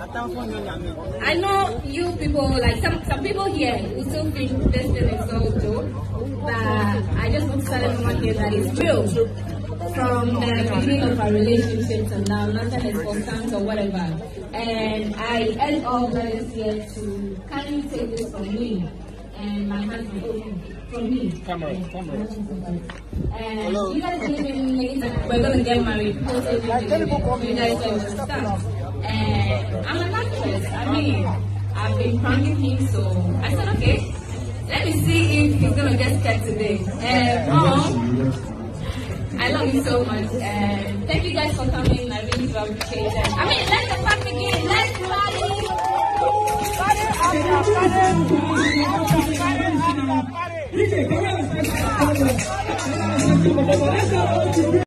I know you people, like some people here who still think this thing is so joke, but I just want to tell everyone here that it's real. From the beginning of our relationship and now, nothing is constant or whatever. And I urge all brothers here to kindly take this from me and my husband, from me. Camera. And you guys believe in we're gonna get married. You guys don't understand. And I'm an actress. I mean, I've been pranking him, so I said, okay, let me see if he's gonna get scared today. And Mom, I love you so much, and thank you guys for coming. I really do appreciate it. I mean, let the party begin. Let's party.